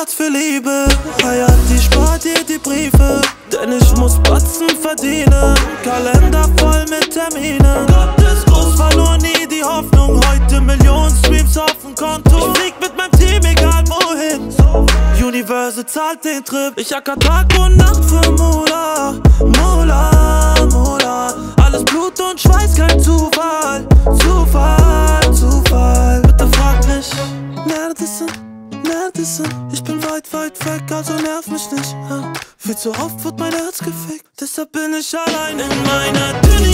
Herz für Liebe. Heirat, die spart dir die Briefe, denn ich muss Batzen verdienen. Kalender voll mit Terminen. Gott ist groß, verlor nie die Hoffnung. Heute Millionen Streams auf dem Konto. Ich flieg mit meinem Team, egal wohin. Universal zahlt den Trip. Ich acker Tag und Nacht für Mula. Mula, Mula. Alles Blut und Schweiß, kein Zufall. Zufall, Zufall. Bitte frag nicht, Nerdissen. Ich bin weit, weit weg, also nerv mich nicht. Viel zu oft wird mein Herz gefickt, deshalb bin ich allein in meiner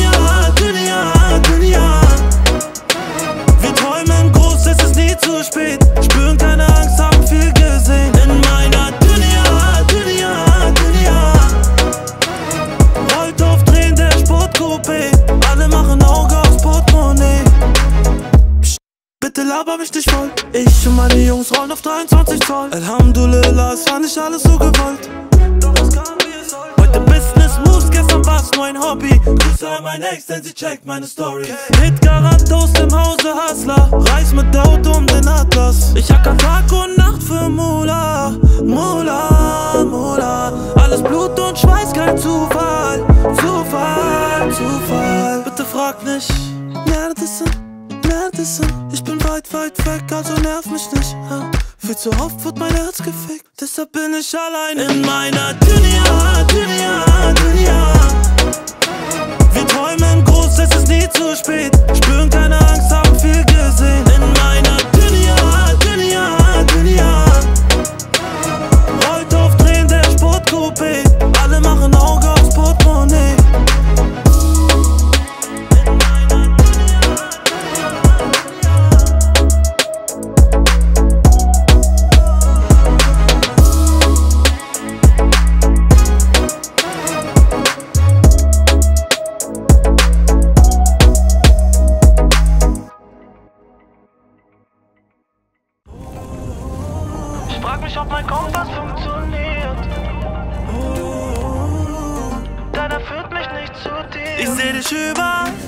Dünya. Wir träumen groß, es ist nie zu spät. Spüren keine Angst, haben viel gesehen. In meiner Dünya. Rollt aufdrehen, der Sportcoupé. Alle machen Auge aufs Portemonnaie. Bitte laber mich nicht voll. Ich und meine Jungs rollen auf 23 Zoll. Alhamdulillah, es war nicht alles so gewollt. Doch es kam wie es soll. Heute Business Moves, gestern war's nur ein Hobby. Grüße an mein Ex, denn sie checkt meine Story. Hit Garant aus dem Hause Hustler. Reis mit Auto um den Atlas. Ich acker Tag und Nacht für Mula. Mula, Mula. Alles Blut und Schweiß, kein Zufall. Zufall. Bitte frag nicht, Nerdissen. Ich bin weit, weit weg, also nerv mich nicht. Viel zu oft wird mein Herz gefickt, deshalb bin ich allein in meiner Dünya. Wir träumen groß, es ist nie zu spät. Spüren keine Angst, haben viel gesehen. In meiner Dünya. Rollt aufdrehen, der Sportcoupé. Alle machen Auge aufs Portemonnaie. Frag mich, ob mein Kompass funktioniert, denn er führt mich nicht zu dir. Ich seh dich überall,